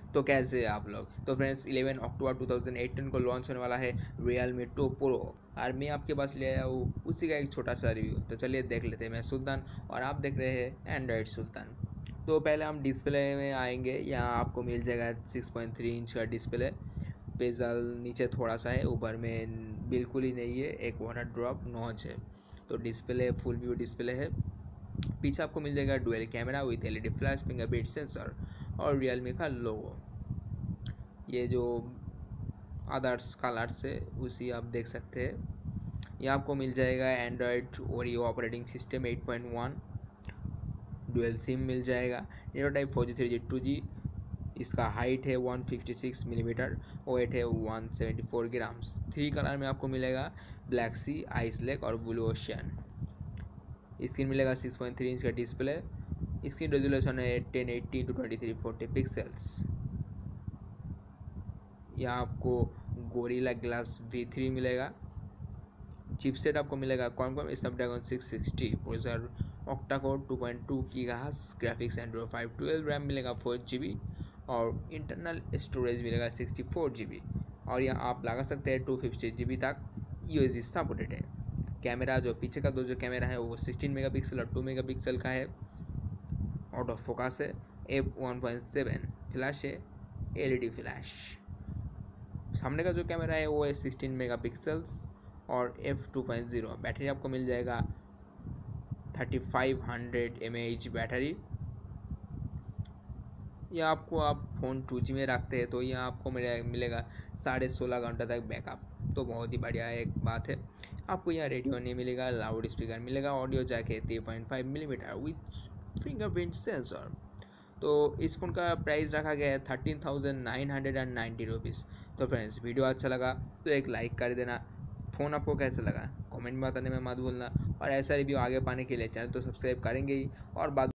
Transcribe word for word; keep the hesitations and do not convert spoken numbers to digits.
तो कैसे हैं आप लोग। तो फ्रेंड्स ग्यारह अक्टूबर दो हज़ार अठारह को लॉन्च होने वाला है Realme टू Pro और मैं आपके पास ले आया हूँ उसी का एक छोटा सा रिव्यू। तो चलिए देख लेते हैं। मैं सुल्तान और आप देख रहे हैं एंड्रॉयड सुल्तान। तो पहले हम डिस्प्ले में आएंगे। यहाँ आपको मिल जाएगा सिक्स पॉइंट थ्री इंच का डिस्प्ले। बेजल नीचे थोड़ा सा है, ऊपर में बिल्कुल ही नहीं है, एक वाटर ड्रॉप नॉच है। तो डिस्प्ले फुल व्यू डिस्प्ले है। पीछे आपको मिल जाएगा dual camera with LED flash, fingerprint sensor और रियलमी का लोगो। ये जो अदर्स कलर्स है उसी आप देख सकते हैं। ये आपको मिल जाएगा Android Oreo operating system eight point one, dual SIM मिल जाएगा, नीरो type four G three G two G. इसका हाइट है one fifty six millimetre, weight है one seventy four grams. Three colour में आपको मिलेगा ब्लैक सी, आइस लेक और ब्लू ओशियन। स्क्रीन मिलेगा सिक्स पॉइंट थ्री इंच का डिस्प्ले। स्क्रीन रेजोल्यूशन है ten eighty two twenty three forty pixels. यहाँ आपको गोरिल्ला ग्लास वी थ्री मिलेगा। चिपसेट आपको मिलेगा Qualcomm Snapdragon six sixty, processor octa core two point two gigahertz, graphics Android five twelve, RAM मिलेगा four G B और internal storage मिलेगा sixty four G B. और यहाँ आप लगा सकते हैं टू फिफ्टी जी बी तक यू एस बी सपोर्टेड है। कैमरा जो पीछे का दो जो कैमरा है वो सिक्सटीन मेगापिक्सल और टू मेगापिक्सल का है। ऑटो फोकस है, F one point seven, flash है एलईडी फ्लैश। सामने का जो कैमरा है वो है सिक्सटीन मेगापिक्सल्स और F two point zero. Battery आपको मिल जाएगा thirty five hundred M A H battery. या आपको आप फ़ोन टू जी में रखते हैं तो यहाँ आपको मिलेगा साढ़े सोलह घंटा तक बैकअप। तो बहुत ही बढ़िया एक बात है। आपको यहाँ रेडियो नहीं मिलेगा, लाउड स्पीकर मिलेगा, ऑडियो जैक है three point five millimetre with fingerprint sensor. तो इस फ़ोन का प्राइस रखा गया है thirteen thousand nine hundred and ninety rupees. तो फ्रेंड्स वीडियो अच्छा लगा तो एक लाइक कर देना। फ़ोन आपको कैसा लगा कमेंट में बताने में मत भूलना। और ऐसा रिव्यू आगे पाने के लिए चैनल तो सब्सक्राइब करेंगे ही और बात